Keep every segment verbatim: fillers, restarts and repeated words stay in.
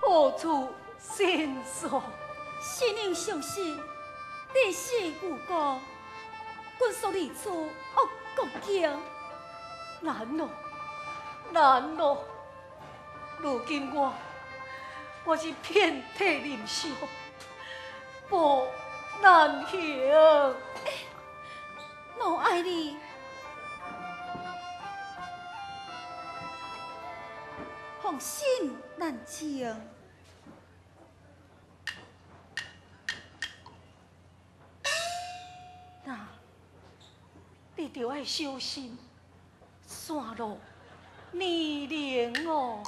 何处申诉？ 新人上士，地势无辜，君所立处恶国境， 难咯，难咯！如今我我是遍体鳞伤，无难行。 我爱你，放心难情。 那你就要小心，山路泥泞哦。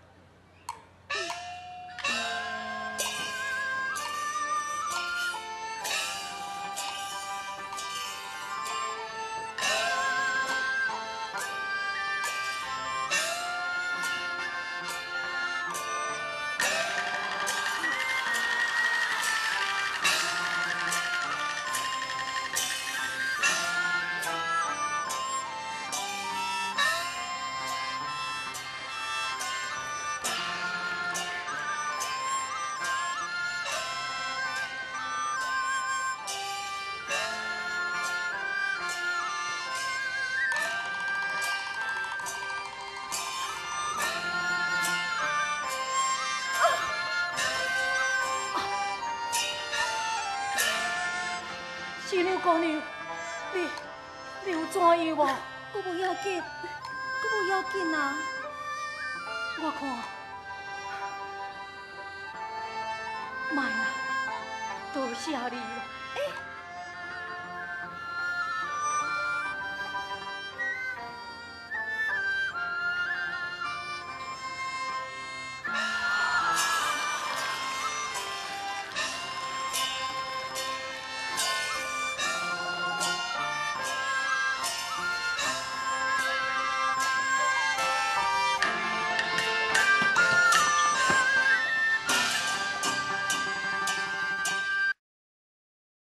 新娘姑娘，你你有怎样无？ 我无要紧，我无要紧啊！ 我看，卖啦，多谢你了。 哎，